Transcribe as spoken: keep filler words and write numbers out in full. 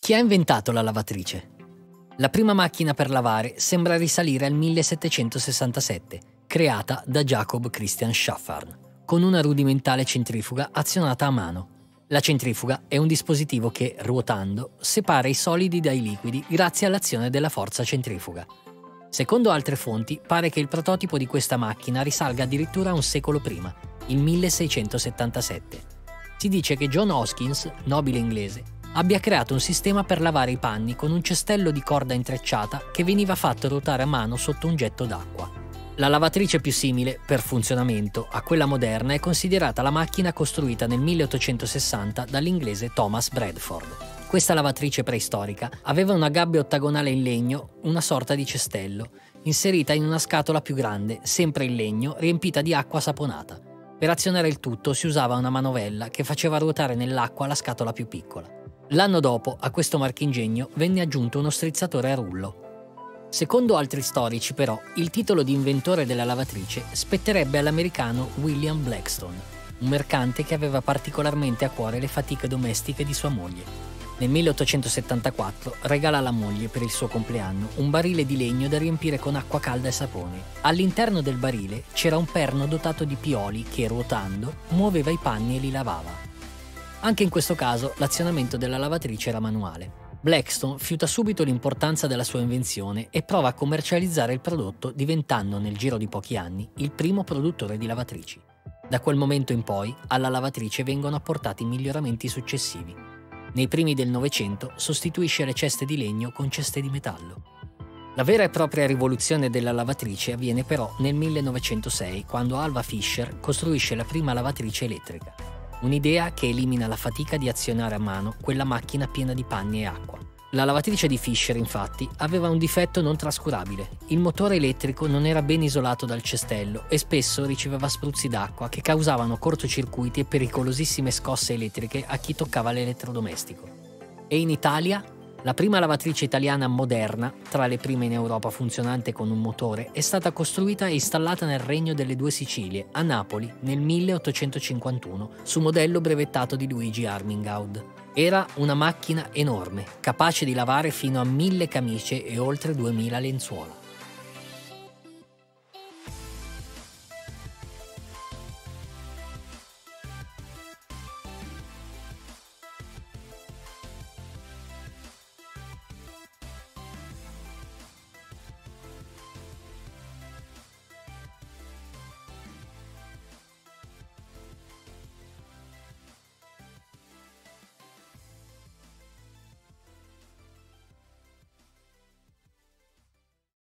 Chi ha inventato la lavatrice? La prima macchina per lavare sembra risalire al millesettecentosessantasette, creata da Jacob Christian Schaffarn, con una rudimentale centrifuga azionata a mano. La centrifuga è un dispositivo che, ruotando, separa i solidi dai liquidi grazie all'azione della forza centrifuga. Secondo altre fonti, pare che il prototipo di questa macchina risalga addirittura un secolo prima, il milleseicentosettantasette. Si dice che John Hoskins, nobile inglese, abbia creato un sistema per lavare i panni con un cestello di corda intrecciata che veniva fatto ruotare a mano sotto un getto d'acqua. La lavatrice più simile, per funzionamento, a quella moderna è considerata la macchina costruita nel milleottocentosessanta dall'inglese Thomas Bradford. Questa lavatrice preistorica aveva una gabbia ottagonale in legno, una sorta di cestello, inserita in una scatola più grande, sempre in legno, riempita di acqua saponata. Per azionare il tutto si usava una manovella che faceva ruotare nell'acqua la scatola più piccola. L'anno dopo, a questo marchingegno venne aggiunto uno strizzatore a rullo. Secondo altri storici, però, il titolo di inventore della lavatrice spetterebbe all'americano William Blackstone, un mercante che aveva particolarmente a cuore le fatiche domestiche di sua moglie. Nel milleottocentosettantaquattro regala alla moglie, per il suo compleanno, un barile di legno da riempire con acqua calda e sapone. All'interno del barile c'era un perno dotato di pioli che, ruotando, muoveva i panni e li lavava. Anche in questo caso l'azionamento della lavatrice era manuale. Blackstone fiuta subito l'importanza della sua invenzione e prova a commercializzare il prodotto, diventando nel giro di pochi anni il primo produttore di lavatrici. Da quel momento in poi alla lavatrice vengono apportati miglioramenti successivi. Nei primi del Novecento sostituisce le ceste di legno con ceste di metallo. La vera e propria rivoluzione della lavatrice avviene però nel millenovecentosei, quando Alva Fisher costruisce la prima lavatrice elettrica. Un'idea che elimina la fatica di azionare a mano quella macchina piena di panni e acqua. La lavatrice di Fisher, infatti, aveva un difetto non trascurabile. Il motore elettrico non era ben isolato dal cestello e spesso riceveva spruzzi d'acqua che causavano cortocircuiti e pericolosissime scosse elettriche a chi toccava l'elettrodomestico. E in Italia? La prima lavatrice italiana moderna, tra le prime in Europa funzionante con un motore, è stata costruita e installata nel Regno delle Due Sicilie, a Napoli, nel milleottocentocinquantuno, su modello brevettato di Luigi Armingaud. Era una macchina enorme, capace di lavare fino a mille camicie e oltre duemila lenzuola.